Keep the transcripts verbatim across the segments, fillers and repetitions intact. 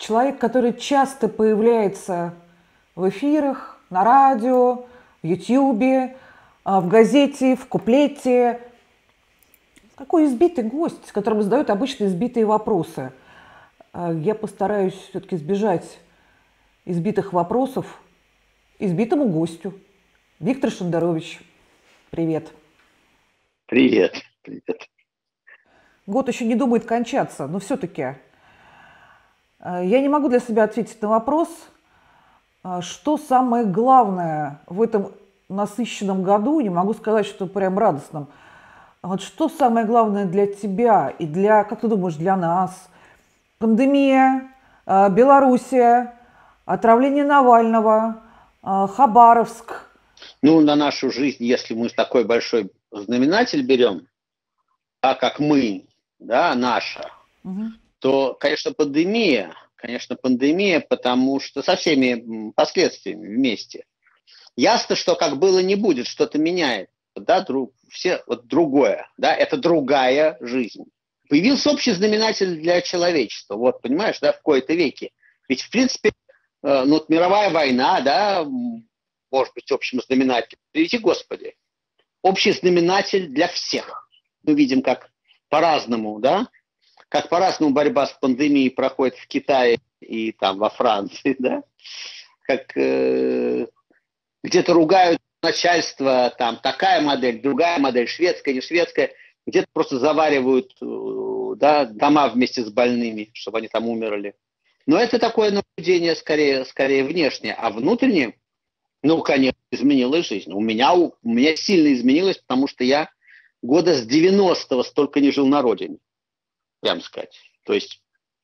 человек, который часто появляется в эфирах, на радио, в Ютьюбе, в газете, в куплете. Такой избитый гость, которому задают обычно избитые вопросы. Я постараюсь все-таки избежать избитых вопросов избитому гостю. Виктор Шендерович, привет. Привет, привет. Год еще не думает кончаться, но все-таки я не могу для себя ответить на вопрос, что самое главное в этом насыщенном году, не могу сказать, что прям радостном. Вот что самое главное для тебя и для, как ты думаешь, для нас? Пандемия, Белоруссия, отравление Навального, Хабаровск. Ну, на нашу жизнь, если мы такой большой знаменатель берем, а как мы, да, наша, угу. то, конечно, пандемия, конечно, пандемия, потому что со всеми последствиями вместе. Ясно, что как было, не будет, что-то меняет, да, друг, все, вот другое, да, это другая жизнь. Появился общий знаменатель для человечества, вот, понимаешь, да, в кои-то веки. Ведь, в принципе, э, ну, вот мировая война, да, может быть общим знаменателем, приведи Господи, общий знаменатель для всех. Мы видим, как по-разному, да, как по-разному борьба с пандемией проходит в Китае и там во Франции, да, как э, где-то ругают начальство, там такая модель, другая модель, шведская, не шведская, где-то просто заваривают, да, дома вместе с больными, чтобы они там умерли. Но это такое наблюдение скорее, скорее внешнее, а внутреннее, ну, конечно, изменилась жизнь. У меня, у меня сильно изменилось, потому что я года с девяностого столько не жил на родине, прям сказать. То есть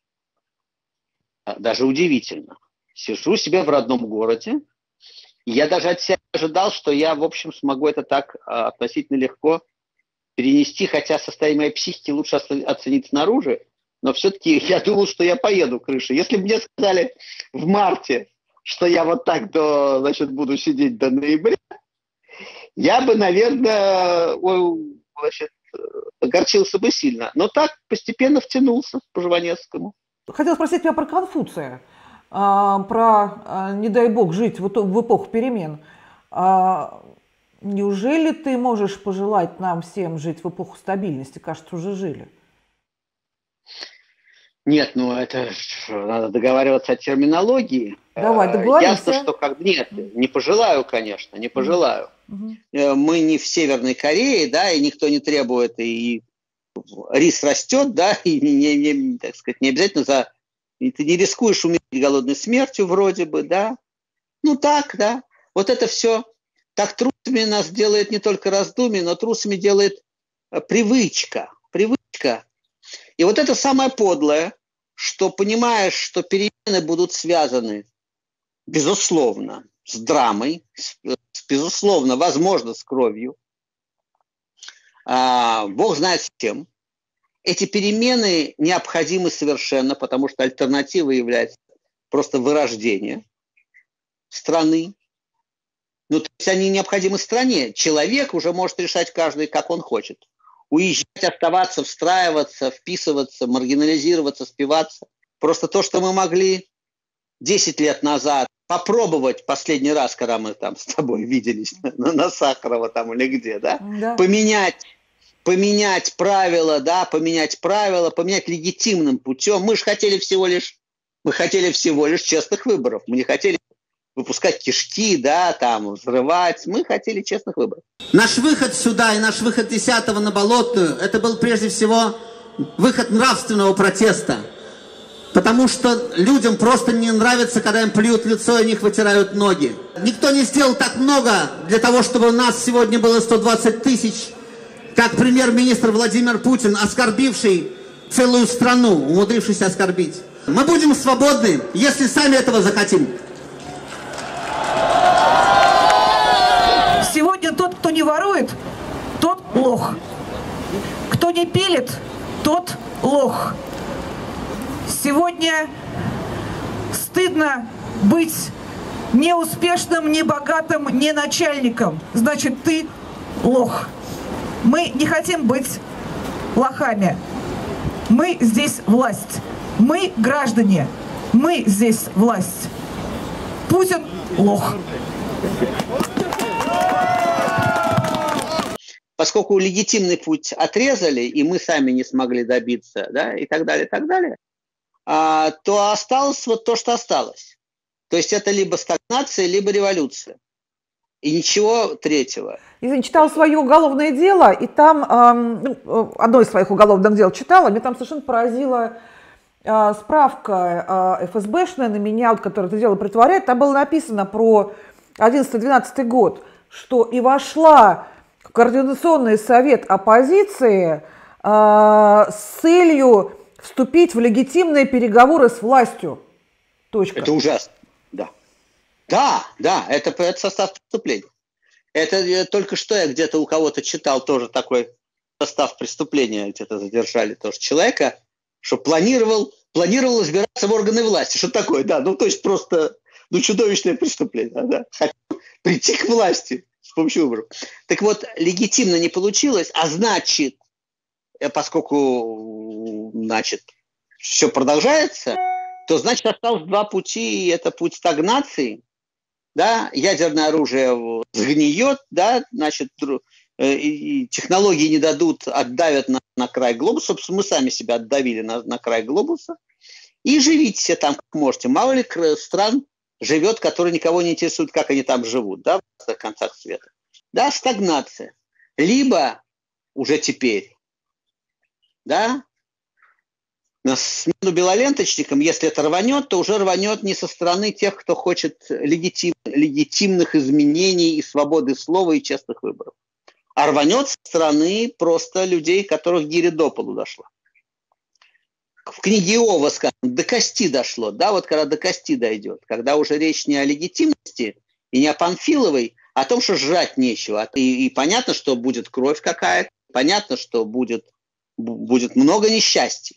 даже удивительно. Сижу себе в родном городе, и я даже от себя ожидал, что я, в общем, смогу это так а, относительно легко перенести, хотя состояние моей психики лучше оценить снаружи, но все-таки я думал, что я поеду крышей. Если бы мне сказали в марте, что я вот так до, значит, буду сидеть до ноября, я бы, наверное, значит, огорчился бы сильно. Но так постепенно втянулся по Жванецкому. Хотела спросить тебя про Конфуция, про, не дай бог, жить в эпоху перемен. Неужели ты можешь пожелать нам всем жить в эпоху стабильности? Кажется, уже жили. Нет, ну это надо договариваться о терминологии. Давай, договоримся. Ясно, что как... Нет, не пожелаю, конечно, не пожелаю. Mm-hmm. Мы не в Северной Корее, да, и никто не требует, и рис растет, да, и не, не, так сказать, не обязательно за... И ты не рискуешь умереть голодной смертью вроде бы, да. Ну так, да. Вот это все... Так трусами нас делает не только раздумие, но трусами делает привычка. Привычка. И вот это самое подлое, что понимаешь, что перемены будут связаны, безусловно, с драмой, с, безусловно, возможно, с кровью. А, Бог знает с кем. Эти перемены необходимы совершенно, потому что альтернативой является просто вырождение страны. Ну, то есть они необходимы стране. Человек уже может решать каждый, как он хочет. Уезжать, оставаться, встраиваться, вписываться, маргинализироваться, спиваться. Просто то, что мы могли десять лет назад попробовать последний раз, когда мы там с тобой виделись на, на Сахарова там или где, да? Да. Поменять, поменять правила, да, поменять правила, поменять легитимным путем. Мы же хотели всего лишь, мы хотели всего лишь честных выборов. Мы не хотели выпускать кишки, да, там, взрывать. Мы хотели честных выборов. Наш выход сюда и наш выход десятого на Болотную, это был прежде всего выход нравственного протеста. Потому что людям просто не нравится, когда им плюют в лицо и у них вытирают ноги. Никто не сделал так много для того, чтобы у нас сегодня было сто двадцать тысяч, как премьер-министр Владимир Путин, оскорбивший целую страну, умудрившийся оскорбить. Мы будем свободны, если сами этого захотим. Сегодня тот, кто не ворует, тот лох. Кто не пилит, тот лох. Сегодня стыдно быть неуспешным, не богатым, не начальником. Значит, ты лох. Мы не хотим быть лохами. Мы здесь власть. Мы граждане. Мы здесь власть. Путин лох. Поскольку легитимный путь отрезали, и мы сами не смогли добиться, да, и так далее, и так далее, а, то осталось вот то, что осталось. То есть это либо стагнация, либо революция. И ничего третьего. Я читала свое уголовное дело, и там, э, одно из своих уголовных дел читала, меня там совершенно поразила э, справка э, эф эс бэшная на меня, вот, которая это дело притворяет. Там было написано про одиннадцатый-двенадцатый год, что и вошла в Координационный совет оппозиции э, с целью вступить в легитимные переговоры с властью. Точка. Это ужасно, да. Да, да, это, это состав преступления. Это я, только что я где-то у кого-то читал тоже такой состав преступления, где-то задержали тоже человека, что планировал, планировал избираться в органы власти. Что такое? Да, ну то есть просто ну, чудовищное преступление. Да? Хотел прийти к власти с помощью выборов. Так вот, легитимно не получилось, а значит, поскольку значит, все продолжается, то значит осталось два пути, и это путь стагнации. Да, ядерное оружие сгниет, да, значит, и технологии не дадут, отдавят на, на край глобуса. Собственно, мы сами себя отдавили на, на край глобуса. И живите все там, как можете. Мало ли стран живет, которые никого не интересуют, как они там живут, да, в разных концах света. Да, стагнация. Либо уже теперь, да, на смену белоленточникам, если это рванет, то уже рванет не со стороны тех, кто хочет легитим, легитимных изменений и свободы слова и честных выборов, а рванет со стороны просто людей, которых гиря до полу дошла. В книге Иова сказано, до кости дошло, да, вот когда до кости дойдет, когда уже речь не о легитимности и не о Панфиловой, а о том, что жрать нечего. И, и понятно, что будет кровь какая-то, понятно, что будет, будет много несчастий.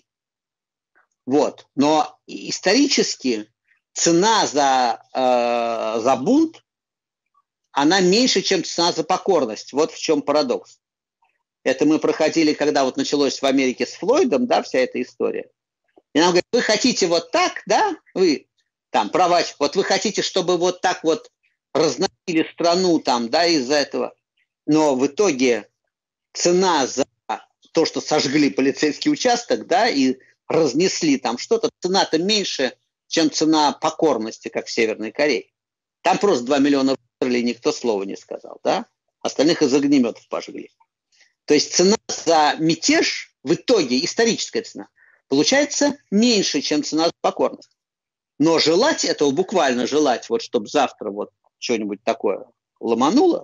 Вот. Но исторически цена за, э, за бунт, она меньше, чем цена за покорность. Вот в чем парадокс. Это мы проходили, когда вот началось в Америке с Флойдом, да, вся эта история. И нам говорят, вы хотите вот так, да, вы там права, вот вы хотите, чтобы вот так вот разносили страну там, да, из-за этого. Но в итоге цена за то, что сожгли полицейский участок, да, и разнесли там что-то, цена-то меньше, чем цена покорности, как в Северной Корее. Там просто два миллиона выстрелили, никто слова не сказал, да? Остальных из огнеметов пожгли. То есть цена за мятеж, в итоге, историческая цена, получается меньше, чем цена за покорность. Но желать этого, буквально желать, вот чтобы завтра вот что-нибудь такое ломануло,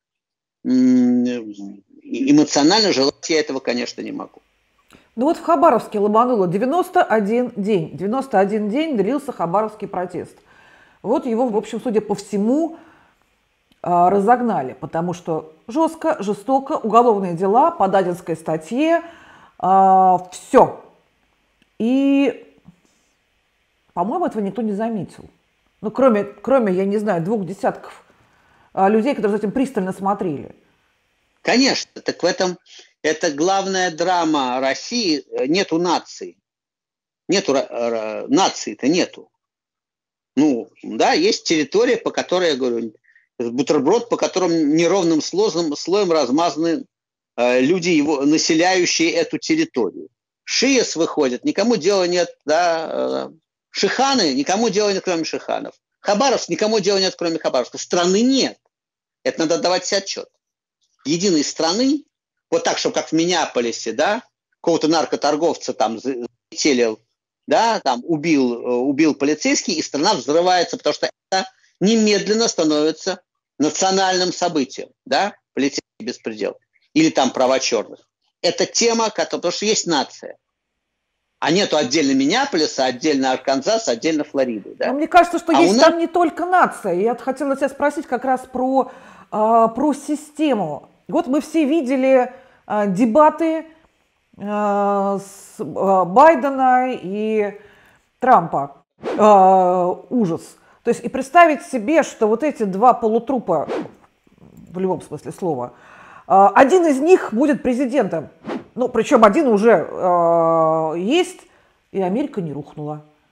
эмоционально желать я этого, конечно, не могу. Ну вот в Хабаровске ломануло девяносто один день. девяносто один день длился хабаровский протест. Вот его, в общем, судя по всему, разогнали, потому что жестко, жестоко, уголовные дела по Дадинской статье, все. И, по-моему, этого никто не заметил. Ну, кроме, кроме, я не знаю, двух десятков людей, которые за этим пристально смотрели. Конечно, так в этом... Это главная драма России. Нету нации. Нету нации-то нету. Ну, да, есть территория, по которой, я говорю, бутерброд, по которому неровным слоем, слоем размазаны э, люди, его, населяющие эту территорию. Шиес выходит, никому дела нет, да, э, шиханы, никому дела нет, кроме шиханов. Хабаровск, никому дела нет, кроме Хабаровска. Страны нет. Это надо давать себе отчет. Единой страны, вот так, чтобы как в Миннеаполисе, да, какого-то наркоторговца там залетел, да, там убил, убил полицейский, и страна взрывается, потому что это немедленно становится национальным событием, да, полицейский беспредел. Или там права черных. Это тема, которая, потому что есть нация. А нету отдельно Миннеаполиса, отдельно Арканзаса, отдельно Флориды. Да? Но мне кажется, что а есть нас... там не только нация. Я хотела тебя спросить как раз про, э, про систему. Вот мы все видели э, дебаты э, с э, Байдена и Трампа. Э, ужас. То есть и представить себе, что вот эти два полутрупа, в любом смысле слова, э, один из них будет президентом. Ну, причем один уже э, есть, и Америка не рухнула.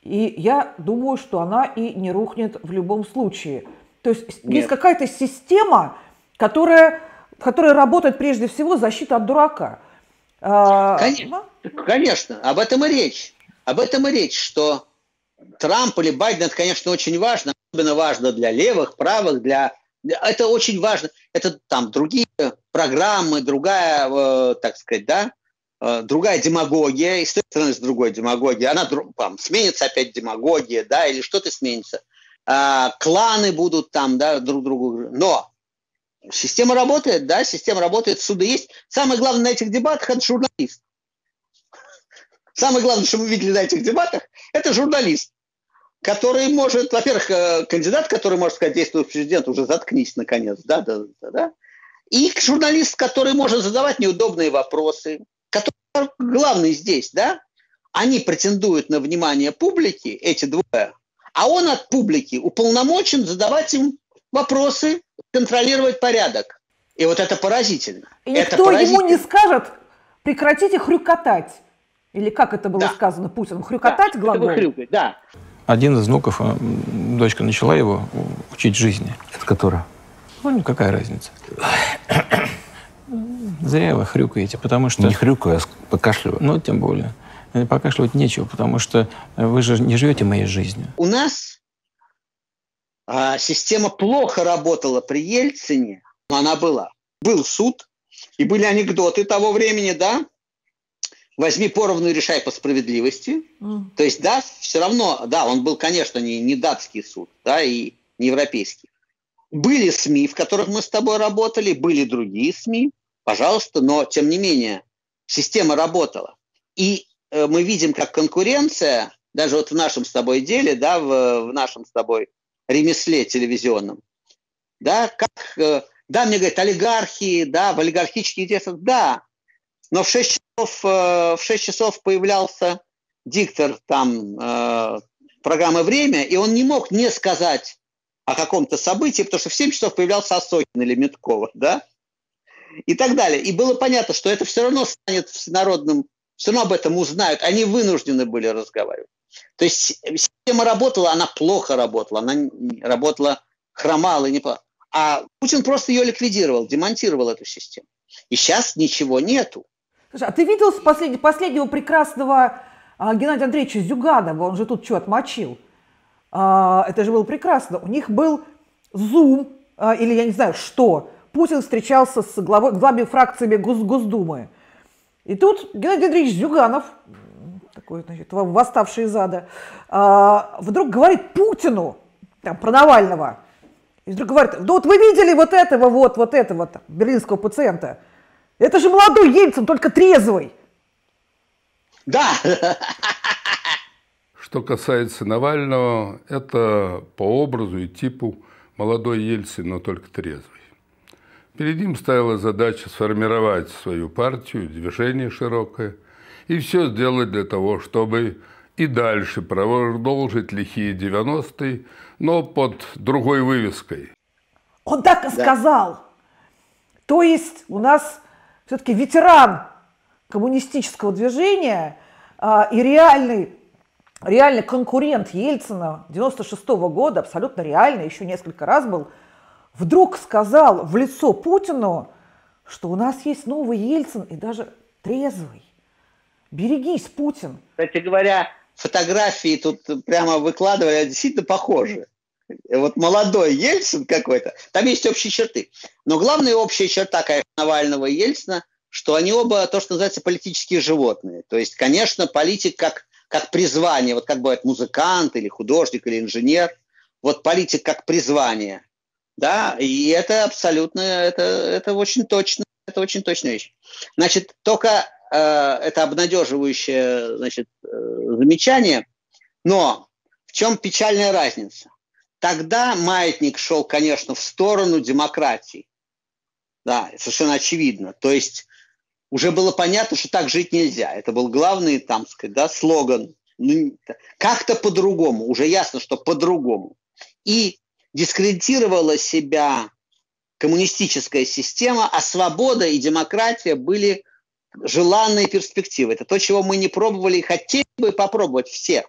И я думаю, что она и не рухнет в любом случае. То есть Нет. есть какая-то система, которая, которая работает прежде всего защита от дурака. Конечно, конечно, об этом и речь. Об этом и речь, что Трамп или Байден, это, конечно, очень важно. Особенно важно для левых, правых, для... Это очень важно. Это там другие программы, другая, э, так сказать, да, э, другая демагогия, и с той стороны, с другой демагогией. Она там, сменится опять демагогия, да, или что-то сменится. А, кланы будут там, да, друг другу. Но система работает, да, система работает, суды есть. Самое главное на этих дебатах – это журналист. Самое главное, что мы видели на этих дебатах, это журналист, который может, во-первых, кандидат, который может сказать действующий президент, уже заткнись наконец, да, да, да, да. И журналист, который может задавать неудобные вопросы, который главный здесь, да, они претендуют на внимание публики, эти двое, а он от публики уполномочен задавать им вопросы, контролировать порядок. И вот это поразительно. И это никто поразительно. ему не скажет: прекратите хрюкотать. Или как это было да. сказано Путину? Хрюкотать да, глагол? Хрюкать, да. Один из внуков, дочка начала его учить жизни. Это которая? Ну, какая разница. Зря вы хрюкаете, потому что... Не хрюкаю, а покашливаю. Ну, тем более. Покашливать нечего, потому что вы же не живете моей жизнью. У нас а, система плохо работала при Ельцине, но она была. Был суд, и были анекдоты того времени, да? Возьми поровну и решай по справедливости. Mm. То есть, да, все равно, да, он был, конечно, не, не датский суд, да, и не европейский. Были СМИ, в которых мы с тобой работали, были другие СМИ, пожалуйста, но, тем не менее, система работала. И э, мы видим, как конкуренция, даже вот в нашем с тобой деле, да, в, в нашем с тобой ремесле телевизионном, да, как, э, да, мне говорят, олигархи, да, в олигархических интересах, да, но в шесть часов, э, в шесть часов появлялся диктор там э, программы «Время», и он не мог не сказать о каком-то событии, потому что в семь часов появлялся Осокин или Миткова, да, и так далее. И было понятно, что это все равно станет всенародным, все равно об этом узнают, они вынуждены были разговаривать. То есть система работала, она плохо работала, она работала, хромала, не по... а Путин просто ее ликвидировал, демонтировал эту систему. И сейчас ничего нету. Слушай, а ты видел послед... последнего прекрасного а, Геннадия Андреевича Зюганова? Он же тут что, отмочил? А, это же было прекрасно. У них был Zoom, а, или я не знаю что. Путин встречался с главой, главами фракциями Гос, Госдумы. И тут Геннадий Андреевич Зюганов, такой, значит, восставший из ада, а, вдруг говорит Путину, там, про Навального. И вдруг говорит: да вот вы видели вот этого, вот, вот этого там, берлинского пациента? Это же молодой Ельцин, только трезвый. Да. Что касается Навального, это по образу и типу молодой Ельцин, но только трезвый. Перед ним стояла задача сформировать свою партию, движение широкое, и все сделать для того, чтобы и дальше продолжить лихие девяностые, но под другой вывеской. Он так и сказал. То есть у нас все-таки ветеран коммунистического движения а, и реальный, реальный конкурент Ельцина девяносто шестого года, абсолютно реальный, еще несколько раз был, вдруг сказал в лицо Путину, что у нас есть новый Ельцин и даже трезвый. Берегись, Путин. Кстати говоря, фотографии тут прямо выкладывали, действительно похожи. Вот молодой Ельцин какой-то, там есть общие черты. Но главная общая черта, конечно, Навального и Ельцина, что они оба, то, что называется, политические животные. То есть, конечно, политик как, как призвание, вот как бывает музыкант или художник или инженер, вот политик как призвание, да, и это абсолютно, это, это очень точно, это очень точная вещь. Значит, только э, это обнадеживающее, значит, э, замечание, но в чем печальная разница? Тогда маятник шел, конечно, в сторону демократии. Да, совершенно очевидно. То есть уже было понятно, что так жить нельзя. Это был главный, там сказать, да, слоган. Ну, как-то по-другому. Уже ясно, что по-другому. И дискредитировала себя коммунистическая система, а свобода и демократия были желанные перспективы. Это то, чего мы не пробовали и хотели бы попробовать все.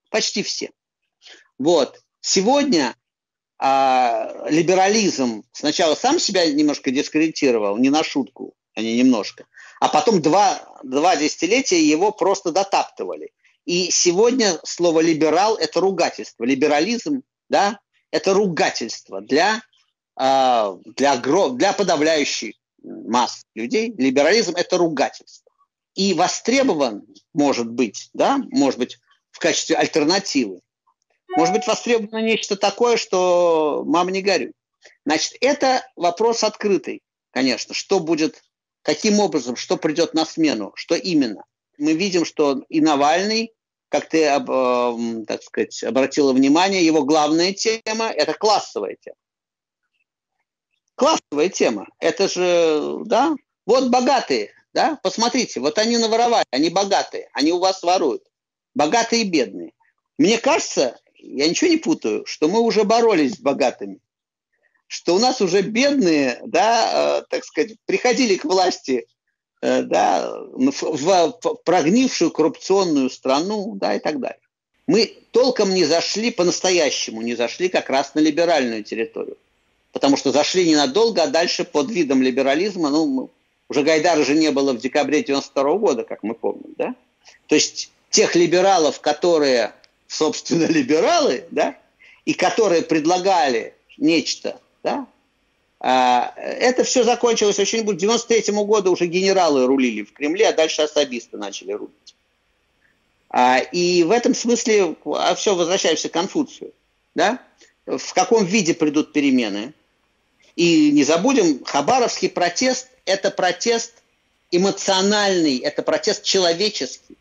Почти все. Вот. Сегодня а, либерализм сначала сам себя немножко дискредитировал, не на шутку, а не немножко, а потом два, два десятилетия его просто дотаптывали. И сегодня слово «либерал» – это ругательство. Либерализм, да, это ругательство для, а, для, для подавляющей массы людей. Либерализм – это ругательство. И востребован, может быть, да, может быть, в качестве альтернативы, может быть востребовано нечто такое, что мама не горюй. Значит, это вопрос открытый, конечно. Что будет, каким образом, что придет на смену, что именно. Мы видим, что и Навальный, как ты, э, так сказать, обратила внимание, его главная тема – это классовая тема. Классовая тема. Это же, да, вот богатые, да, посмотрите, вот они наворовали, они богатые, они у вас воруют. Богатые и бедные. Мне кажется, я ничего не путаю, что мы уже боролись с богатыми, что у нас уже бедные, да, э, так сказать, приходили к власти, э, да, в, в прогнившую коррупционную страну, да, и так далее. Мы толком не зашли, по-настоящему не зашли как раз на либеральную территорию, потому что зашли ненадолго, а дальше под видом либерализма, ну, мы, уже Гайдара же не было в декабре девяносто второго года, как мы помним, да, то есть тех либералов, которые, собственно, либералы, да, и которые предлагали нечто, да, а, это все закончилось очень быстро. К девяносто третьему году уже генералы рулили в Кремле, а дальше особисты начали рулить. А, и в этом смысле, а все, возвращаемся к Конфуцию, да, в каком виде придут перемены. И не забудем, Хабаровский протест – это протест эмоциональный, это протест человеческий.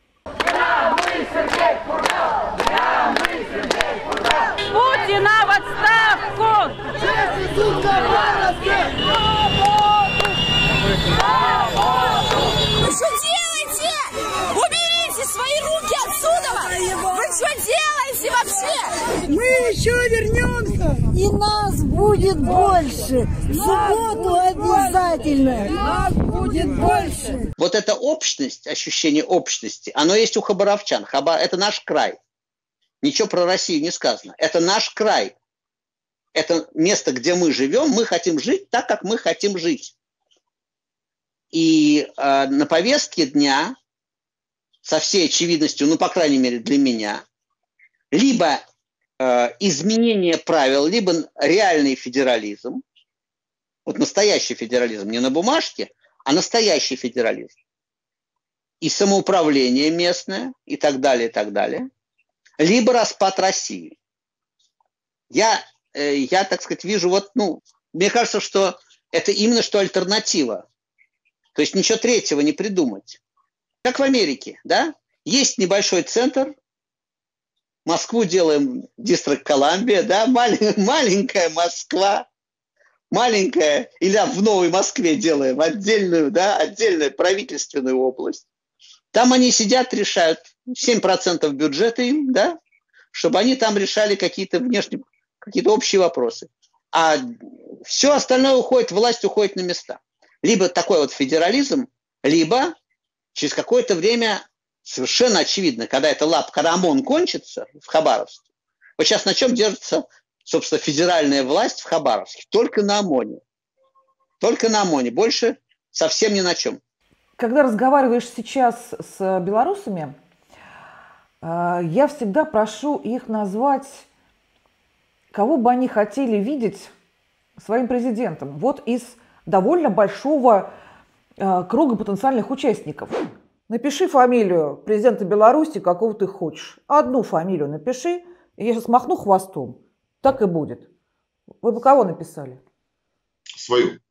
Путина в отставку! Вы что делаете? Уберите свои руки отсюда! Вы что делаете вообще? Мы еще вернемся! И нас будет больше! В субботу обязательно! Нас будет больше! Вот эта общность, ощущение общности, оно есть у хабаровчан. Хабар – это наш край. Ничего про Россию не сказано. Это наш край. Это место, где мы живем. Мы хотим жить так, как мы хотим жить. И э, на повестке дня, со всей очевидностью, ну, по крайней мере, для меня, либо э, изменение правил, либо реальный федерализм. Вот настоящий федерализм, не на бумажке, а настоящий федерализм. И самоуправление местное, и так далее, и так далее. Либо распад России. Я, э, я, так сказать, вижу, вот, ну, мне кажется, что это именно что альтернатива. То есть ничего третьего не придумать. Как в Америке, да? Есть небольшой центр, Москву делаем Дистрикт Колумбия, да? Малень, маленькая Москва, маленькая, или в Новой Москве делаем отдельную, да, отдельную правительственную область. Там они сидят, решают семь процентов бюджета им, да, чтобы они там решали какие-то внешние, какие-то общие вопросы. А все остальное уходит, власть уходит на места. Либо такой вот федерализм, либо через какое-то время совершенно очевидно, когда эта лап, когда ОМОН кончится в Хабаровске. Вот сейчас на чем держится, собственно, федеральная власть в Хабаровске? Только на ОМОНе. Только на ОМОНе. Больше совсем ни на чем. Когда разговариваешь сейчас с белорусами, я всегда прошу их назвать, кого бы они хотели видеть своим президентом. Вот из довольно большого круга потенциальных участников. Напиши фамилию президента Беларуси, какого ты хочешь. Одну фамилию напиши, и я сейчас махну хвостом. Так и будет. Вы бы кого написали? Свою.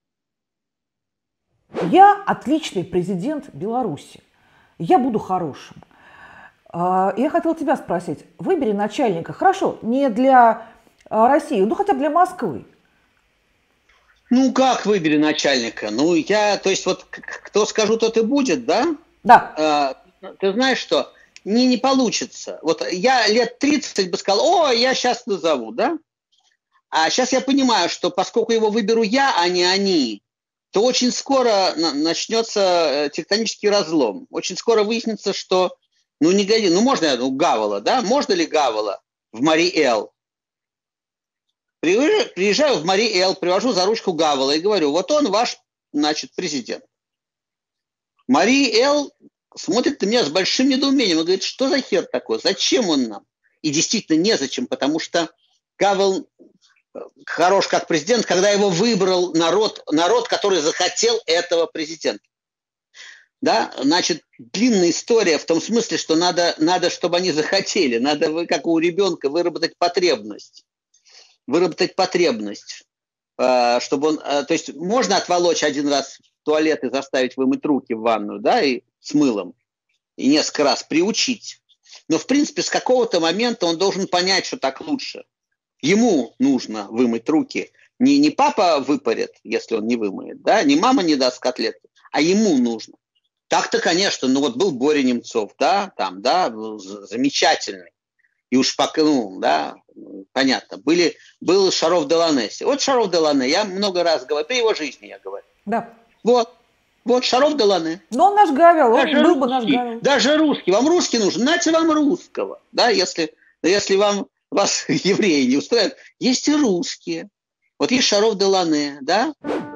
Я отличный президент Беларуси. Я буду хорошим. Я хотела тебя спросить. Выбери начальника. Хорошо, не для России, ну хотя бы для Москвы. Ну, как выбери начальника? Ну, я, то есть, вот, кто скажу, тот и будет, да? Да. А, ты знаешь что? Не, не получится. Вот я лет тридцать бы сказал, о, я сейчас назову, да? А сейчас я понимаю, что поскольку его выберу я, а не они, то очень скоро начнется тектонический разлом. Очень скоро выяснится, что Ну, не гони, ну, можно, ну, Гавола, да? Можно ли Гавола в Мари-Эл? Приезжаю в Мари-Эл, привожу за ручку Гавола и говорю, вот он ваш, значит, президент. Мари-Эл смотрит на меня с большим недоумением и говорит, что за хер такой, зачем он нам? И действительно незачем, потому что Гавел хорош как президент, когда его выбрал народ, народ, который захотел этого президента. Да, значит, длинная история в том смысле, что надо, надо, чтобы они захотели, надо, вы, как у ребенка, выработать потребность. Выработать потребность, чтобы он... То есть можно отволочь один раз в туалет и заставить вымыть руки в ванную, да, и с мылом, и несколько раз приучить. Но, в принципе, с какого-то момента он должен понять, что так лучше. Ему нужно вымыть руки. Не, не папа выпарит, если он не вымоет, да, не мама не даст котлетки, а ему нужно. Так-то, конечно, ну вот был Боря Немцов, да, там, да, был замечательный. И уж пока, ну, да, понятно. Были, был Шаров Деланесси. Вот Шаров Делане, я много раз говорю, при его жизни я говорю. Да. Вот, вот Шаров Делане. Но он наш Гавел, он даже был русский, бы наш Гавел. Даже русский. Вам русский нужен, нате вам русского. Да, если, если вам, вас евреи не устраивают, есть и русские. Вот есть Шаров Делане, да.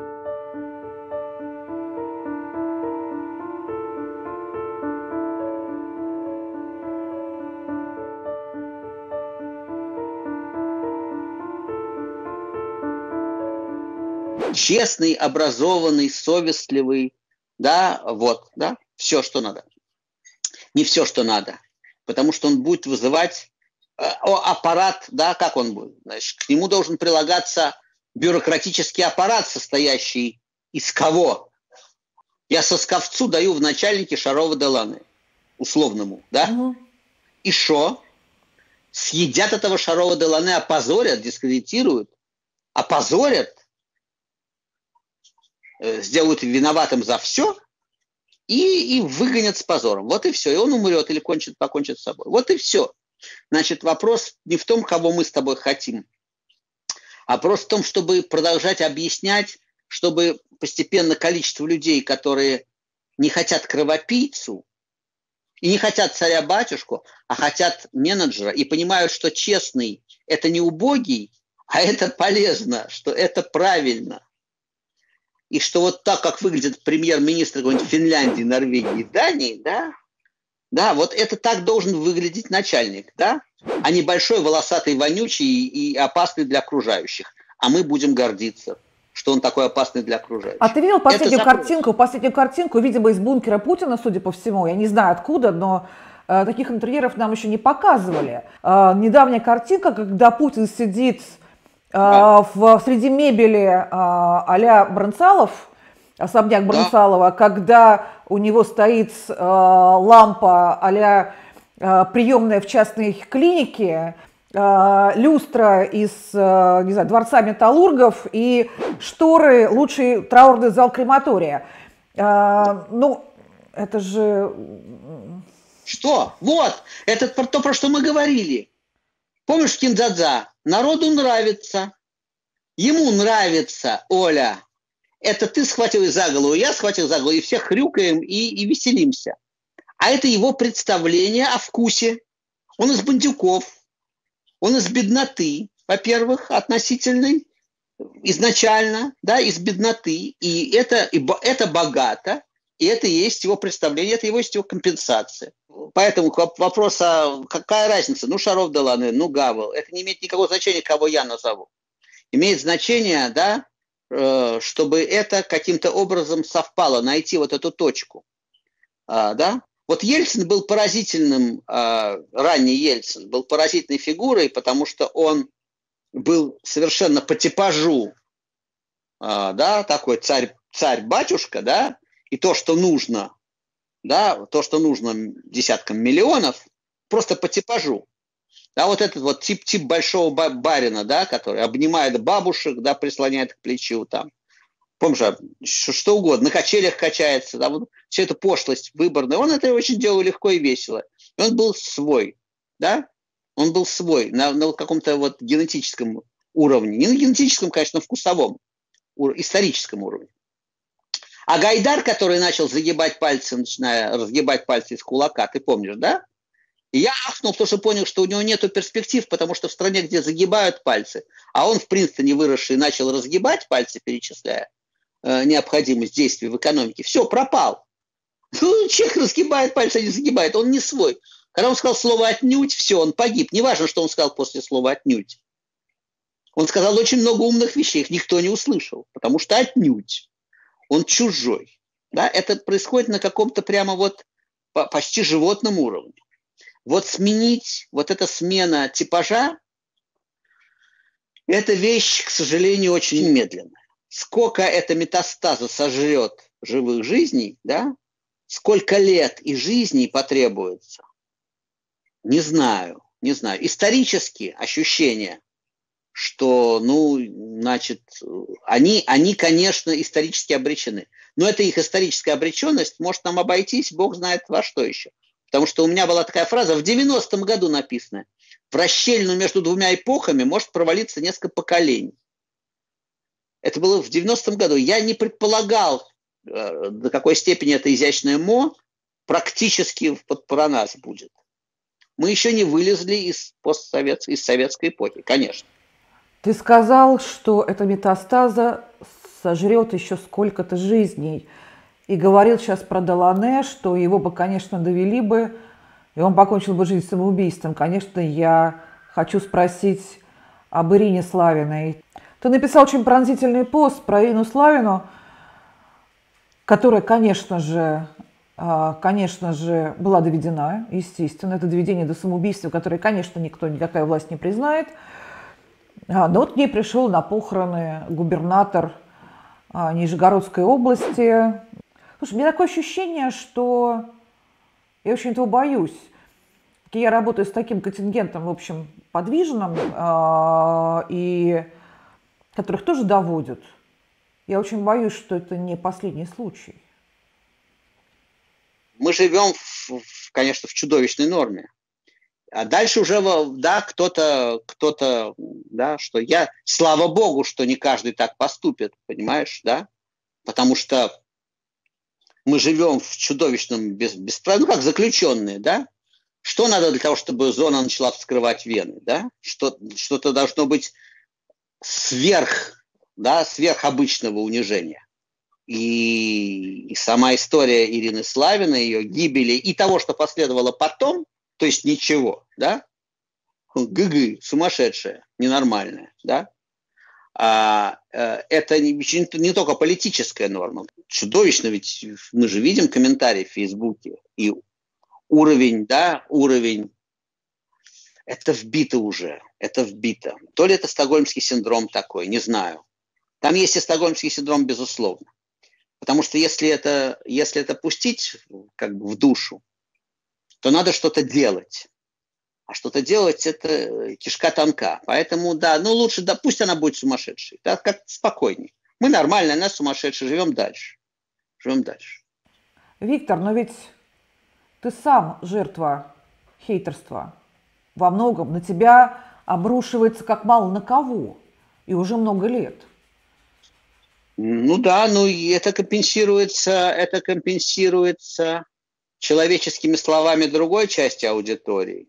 Честный, образованный, совестливый, да, вот, да, все, что надо. Не все, что надо, потому что он будет вызывать э, аппарат, да, как он будет? Значит, к нему должен прилагаться бюрократический аппарат, состоящий из кого? Я сосковцу даю в начальнике Шарова Делане, условному, да? Угу. И шо? Съедят этого Шарова Делане, опозорят, дискредитируют, опозорят, сделают виноватым за все и, и выгонят с позором. Вот и все. И он умрет или кончит, покончит с собой. Вот и все. Значит, вопрос не в том, кого мы с тобой хотим, а просто в том, чтобы продолжать объяснять, чтобы постепенно количество людей, которые не хотят кровопийцу и не хотят царя-батюшку, а хотят менеджера и понимают, что честный – это не убогий, а это полезно, что это правильно. И что вот так, как выглядит премьер-министр какой-нибудь Финляндии, Норвегии, Дании, да, да, вот это так должен выглядеть начальник, да, а не большой, волосатый, вонючий и опасный для окружающих. А мы будем гордиться, что он такой опасный для окружающих. А ты видел последнюю картинку, последнюю картинку, видимо, из бункера Путина, судя по всему, я не знаю откуда, но э, таких интерьеров нам еще не показывали. Э, недавняя картинка, когда Путин сидит Uh, в, среди мебели uh, а-ля Бронцалов, особняк Бронцалова, да. Когда у него стоит uh, лампа а-ля uh, приемная в частной клинике, uh, люстра из uh, не знаю, дворца металлургов и шторы, лучший траурный зал крематория. Uh, ну, это же... Что? Вот, это то, про что мы говорили. Помнишь Киндзадза? Народу нравится. Ему нравится, Оля. Это ты схватил за голову, я схватил за голову, и все хрюкаем и, и веселимся. А это его представление о вкусе. Он из бандюков, он из бедноты, во-первых, относительной, изначально, да, из бедноты. И это, и это богато, и это и есть его представление, это его есть его компенсация. Поэтому вопрос, а какая разница? Ну, Шаров Делане, ну, Гавел. Это не имеет никакого значения, кого я назову. Имеет значение, да, чтобы это каким-то образом совпало, найти вот эту точку. А, да? Вот Ельцин был поразительным, а, ранний Ельцин был поразительной фигурой, потому что он был совершенно по типажу, а, да, такой царь, царь-батюшка, да, и то, что нужно, да, то, что нужно десяткам миллионов, просто по типажу. Да, вот этот вот тип, тип большого барина, да, который обнимает бабушек, да, прислоняет к плечу, там, помнишь, что, что угодно, на качелях качается, да, вот, все это пошлость выборная. Он это очень делал легко и весело. И он был свой, да, он был свой на, на каком-то вот генетическом уровне. Не на генетическом, конечно, на вкусовом, историческом уровне. А Гайдар, который начал загибать пальцы, начиная разгибать пальцы из кулака, ты помнишь, да? И я ахнул, потому что понял, что у него нету перспектив, потому что в стране, где загибают пальцы, а он в Принстоне выросший начал разгибать пальцы, перечисляя э, необходимость действий в экономике, все, пропал. Ну, человек разгибает пальцы, а не загибает, он не свой. Когда он сказал слово «отнюдь», все, он погиб. Неважно, что он сказал после слова «отнюдь». Он сказал очень много умных вещей, их никто не услышал, потому что отнюдь. Он чужой. Да? Это происходит на каком-то прямо вот почти животном уровне. Вот сменить, вот эта смена типажа, это вещь, к сожалению, очень медленная. Сколько эта метастаза сожрет живых жизней, да? Сколько лет и жизней потребуется, не знаю, не знаю. Исторические ощущения, что, ну, значит, они, они, конечно, исторически обречены. Но эта их историческая обреченность может нам обойтись, бог знает во что еще. Потому что у меня была такая фраза в девяностом году написанная. В расщелину между двумя эпохами может провалиться несколько поколений. Это было в девяностом году. Я не предполагал, э, до какой степени это изящное мо практически про нас будет. Мы еще не вылезли из постсоветской, из советской эпохи, конечно. Ты сказал, что эта метастаза сожрет еще сколько-то жизней. И говорил сейчас про Делане, что его бы, конечно, довели бы, и он покончил бы жизнь самоубийством. Конечно, я хочу спросить об Ирине Славиной. Ты написал очень пронзительный пост про Ирину Славину, которая, конечно же, конечно же, была доведена, естественно. Это доведение до самоубийства, которое, конечно, никто, никакая власть не признает. Но вот к ней пришел на похороны губернатор Нижегородской области. Слушай, у меня такое ощущение, что я очень этого боюсь. Я работаю с таким контингентом, в общем, подвижным, э, и которых тоже доводят. Я очень боюсь, что это не последний случай. Мы живем, в, конечно, в чудовищной норме. А дальше уже, да, кто-то, кто-то, да, что я, слава богу, что не каждый так поступит, понимаешь, да? Потому что мы живем в чудовищном без, бесправии, ну, как заключенные, да? Что надо для того, чтобы зона начала вскрывать вены, да? Что, что-то должно быть сверх, да, сверхобычного унижения. И, и сама история Ирины Славиной, ее гибели и того, что последовало потом, то есть ничего, да? Гы-гы, сумасшедшая, ненормальная, да? А, это не, не только политическая норма. Чудовищно, ведь мы же видим комментарии в Фейсбуке. И уровень, да, уровень, это вбито уже, это вбито. То ли это стокгольмский синдром такой, не знаю. Там есть и стокгольмский синдром, безусловно. Потому что если это, если это пустить как бы в душу, то надо что-то делать. А что-то делать – это кишка тонка. Поэтому, да, ну лучше, да, пусть она будет сумасшедшей. Да, как спокойней. Мы нормально, она сумасшедшая, живем дальше. Живем дальше. Виктор, но ведь ты сам жертва хейтерства. Во многом на тебя обрушивается как мало на кого. И уже много лет. Ну да, ну это компенсируется, это компенсируется человеческими словами другой части аудитории.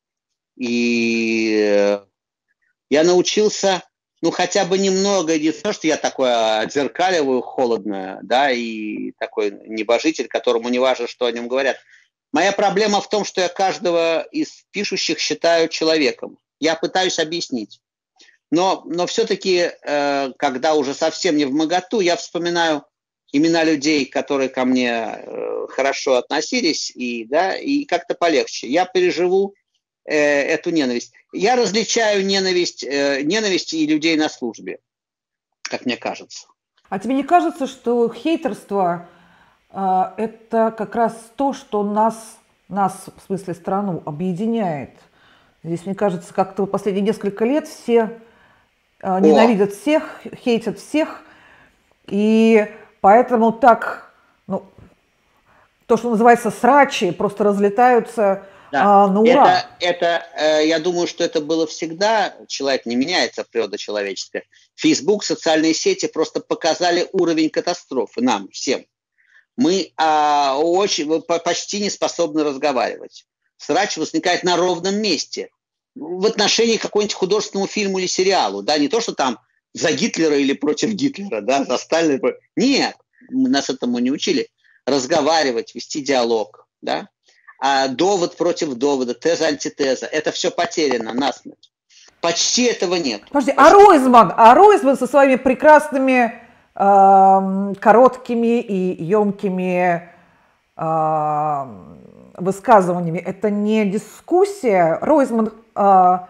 И я научился, ну, хотя бы немного, не то, что я такое отзеркаливаю холодное, да, и такой небожитель, которому не важно, что о нем говорят. Моя проблема в том, что я каждого из пишущих считаю человеком. Я пытаюсь объяснить. Но, но все-таки, э, когда уже совсем не вмоготу, я вспоминаю имена людей, которые ко мне э, хорошо относились, и, да, и как-то полегче. Я переживу эту ненависть. Я различаю ненависть, э, ненависть и людей на службе, как мне кажется. А тебе не кажется, что хейтерство э, это как раз то, что нас, нас, в смысле страну, объединяет? Здесь, мне кажется, как-то последние несколько лет все э, ненавидят всех, хейтят всех, и поэтому так, ну, то, что называется срачи, просто разлетаются. Да. А, ну, ура. Это, это, э, я думаю, что это было всегда. Человек не меняется, природа человеческая. Facebook, социальные сети просто показали уровень катастрофы нам всем. Мы а, очень, почти не способны разговаривать. Срач возникает на ровном месте. В отношении к какому-нибудь художественному фильму или сериалу. Да, не то, что там за Гитлера или против Гитлера, да, за Сталина. Нет, нас этому не учили. Разговаривать, вести диалог, да. А довод против довода, теза, антитеза. Это все потеряно насмерть. Почти этого нет. Подожди, а Ройзман, а Ройзман со своими прекрасными э, короткими и емкими э, высказываниями, это не дискуссия? Ройзман... Э...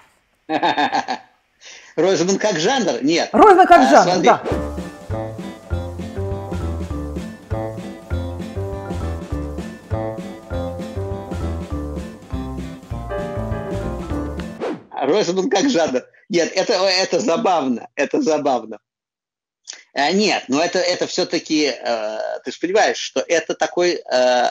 Ройзман как жанр? Нет. Ройзман как а, жанр, смотри. Да. Ройзман как жанр. Нет, это, это забавно, это забавно. А, нет, но это, это все-таки, э, ты же понимаешь, что это такой э,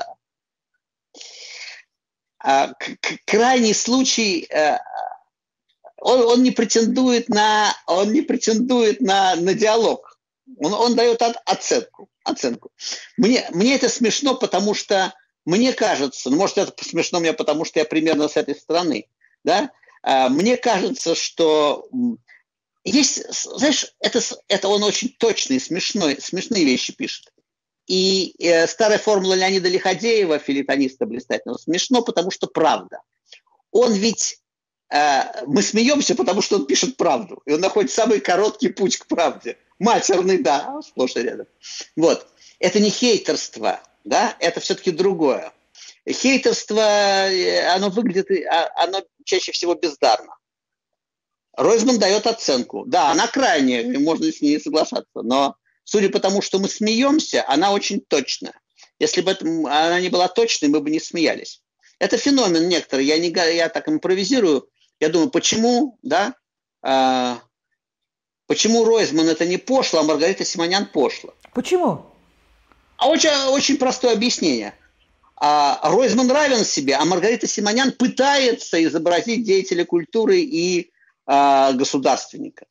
э, крайний случай, э, он, он не претендует на, он не претендует на, на диалог, он, он дает от, оценку. оценку. Мне, мне это смешно, потому что мне кажется, ну, может, это смешно мне, потому что я примерно с этой стороны, да. Мне кажется, что есть, знаешь, это, это он очень точные, смешной, смешные вещи пишет. И э, старая формула Леонида Лиходеева, филитониста блистательного, смешно, потому что правда. Он ведь, э, мы смеемся, потому что он пишет правду. И он находит самый короткий путь к правде. Матерный, да, сплошь и рядом. Вот. Это не хейтерство, да, это все-таки другое. Хейтерство, оно выглядит, оно чаще всего бездарно. Ройзман дает оценку. Да, она крайняя, можно с ней соглашаться, но судя по тому, что мы смеемся, она очень точная. Если бы это, она не была точной, мы бы не смеялись. Это феномен некоторый. Я, не, я так импровизирую. Я думаю, почему, да, э, почему Ройзман это не пошло, а Маргарита Симонян пошло? Почему? А очень, очень простое объяснение. А Ройзман равен себе, а Маргарита Симонян пытается изобразить деятеля культуры и а, государственника.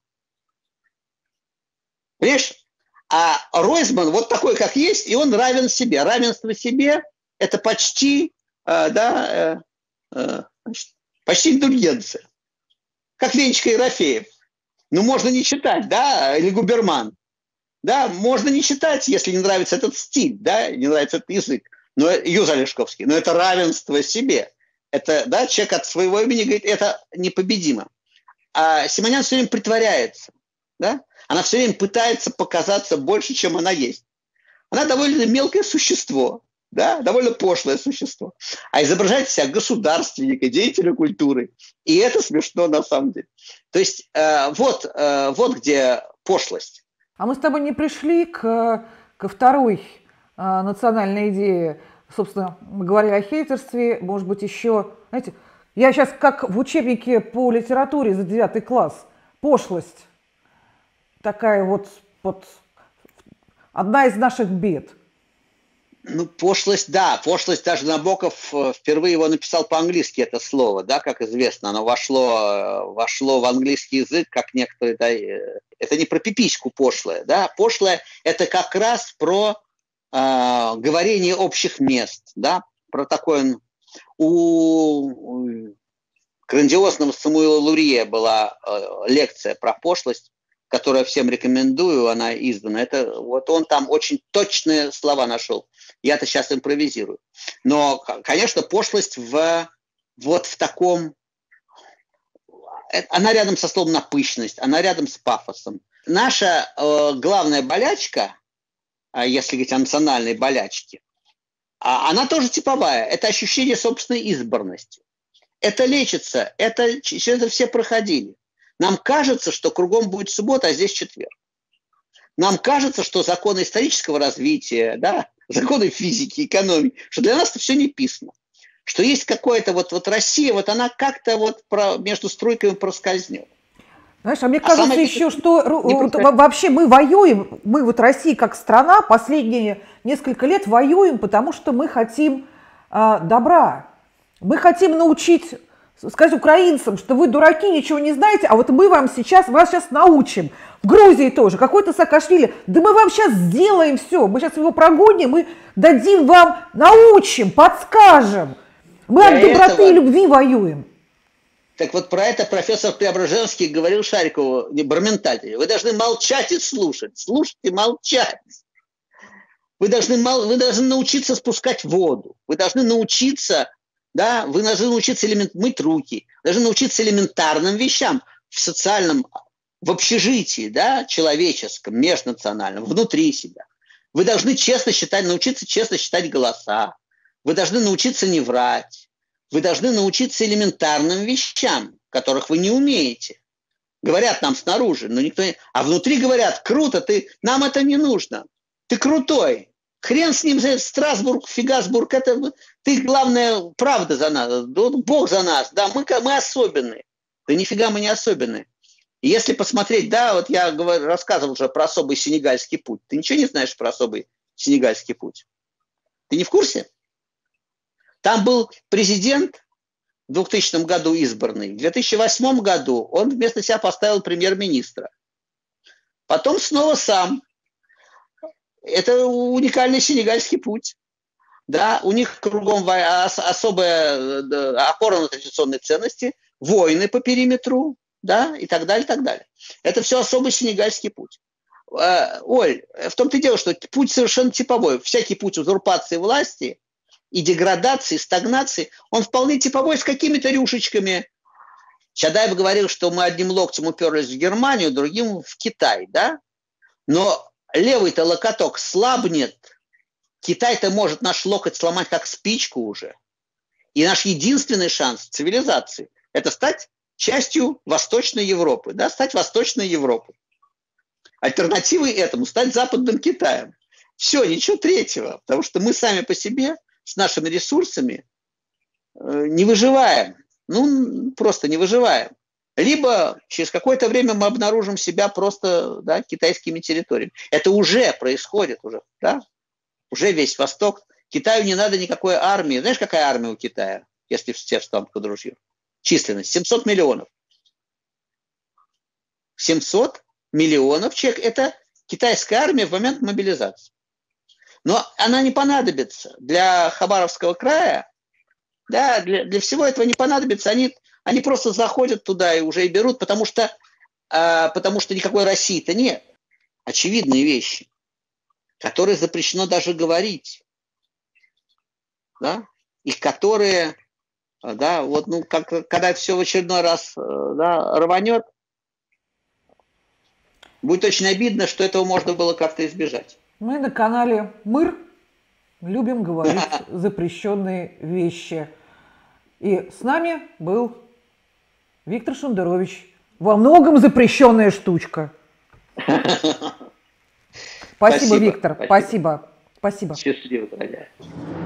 Понимаешь? А Ройзман вот такой, как есть, и он равен себе. Равенство себе – это почти, а, да, а, почти индульгенция. Как Венечка Ерофеев. Ну, можно не читать, да, или Губерман. Да, можно не читать, если не нравится этот стиль, да, не нравится этот язык. Но Юза Олешковский, но это равенство себе. Это, да, человек от своего имени говорит, это непобедимо. А Симонян все время притворяется, да? Она все время пытается показаться больше, чем она есть. Она довольно мелкое существо, да, довольно пошлое существо. А изображает себя государственника, деятеля культуры. И это смешно на самом деле. То есть э, вот, э, вот где пошлость. А мы с тобой не пришли к, ко второй национальная идея, собственно, мы говорили о хейтерстве, может быть, еще, знаете, я сейчас как в учебнике по литературе за девятый класс, пошлость, такая вот, вот одна из наших бед. Ну, пошлость, да, пошлость, даже Набоков впервые его написал по-английски, это слово, да, как известно, оно вошло, вошло в английский язык, как некоторые, да, это не про пипиську пошлое, да, пошлое это как раз про Uh, говорение общих мест, да, про такое. У, у грандиозного Самуила Лурье была uh, лекция про пошлость, которую всем рекомендую, она издана. Это, вот он там очень точные слова нашел. Я-то сейчас импровизирую. Но, конечно, пошлость в, вот в таком... Она рядом со словом напыщенность, она рядом с пафосом. Наша uh, главная болячка, если говорить о национальной болячке, она тоже типовая. Это ощущение собственной избранности. Это лечится, это, через это все проходили. Нам кажется, что кругом будет суббота, а здесь четверг. Нам кажется, что законы исторического развития, да, законы физики, экономики, что для нас это все не писано. Что есть какое-то вот, вот Россия, вот она как-то вот про, между струйками проскользнет. Знаешь, а мне кажется а еще, что вот, вообще мы воюем, мы вот Россия как страна последние несколько лет воюем, потому что мы хотим э, добра. Мы хотим научить, сказать украинцам, что вы дураки, ничего не знаете, а вот мы вам сейчас, вас сейчас научим. В Грузии тоже, какой-то Саакашвили, да мы вам сейчас сделаем все, мы сейчас его прогоним, мы дадим вам, научим, подскажем. Мы Для от доброты этого... и любви воюем. Так вот про это профессор Преображенский говорил Шарикову, не Барменталь. Вы должны молчать и слушать. Слушать и молчать. Вы должны, мол... вы должны научиться спускать воду. Вы должны научиться, да, вы должны научиться элемент... мыть руки. Вы должны научиться элементарным вещам в социальном, в общежитии, да, человеческом, межнациональном, внутри себя. Вы должны честно считать, научиться честно считать голоса. Вы должны научиться не врать. Вы должны научиться элементарным вещам, которых вы не умеете. Говорят нам снаружи, но никто не... А внутри говорят, круто, ты... нам это не нужно. Ты крутой. Хрен с ним, Страсбург, Фигасбург, это... Ты, главное, правда за нас. Бог за нас. Да, мы, мы особенные. Да нифига мы не особенные. И если посмотреть, да, вот я говорю, рассказывал уже про особый сенегальский путь. Ты ничего не знаешь про особый сенегальский путь? Ты не в курсе? Там был президент в двухтысячном году избранный. В две тысячи восьмом году он вместо себя поставил премьер-министра. Потом снова сам. Это уникальный сенегальский путь. Да, у них кругом особая опора на традиционные ценности, войны по периметру, да, и так далее, и так далее. Это все особый сенегальский путь. Оль, в том-то и дело, что путь совершенно типовой. Всякий путь узурпации власти и деградации, стагнации, он вполне типовой с какими-то рюшечками. Чадаев говорил, что мы одним локтем уперлись в Германию, другим в Китай, да? Но левый-то локоток слабнет. Китай-то может наш локоть сломать как спичку уже. И наш единственный шанс цивилизации – это стать частью Восточной Европы, да? Стать Восточной Европой. Альтернативой этому стать Западным Китаем. Все, ничего третьего, потому что мы сами по себе с нашими ресурсами э, не выживаем. Ну, просто не выживаем. Либо через какое-то время мы обнаружим себя просто, да, китайскими территориями. Это уже происходит, уже, да? Уже весь Восток. Китаю не надо никакой армии. Знаешь, какая армия у Китая, если все встанут под ружье? Численность семьсот миллионов. семьсот миллионов человек – это китайская армия в момент мобилизации. Но она не понадобится для Хабаровского края, да, для, для всего этого не понадобится. Они, они просто заходят туда и уже и берут, потому что, а, потому что никакой России-то нет. Очевидные вещи, которые запрещено даже говорить, да, и которые, да, вот, ну, как, когда все в очередной раз, да, рванет, будет очень обидно, что этого можно было как-то избежать. Мы на канале Мыр любим говорить запрещенные вещи. И с нами был Виктор Шендерович. Во многом запрещенная штучка. Спасибо, спасибо, Виктор. Спасибо. Спасибо. Счастливо, дорогая.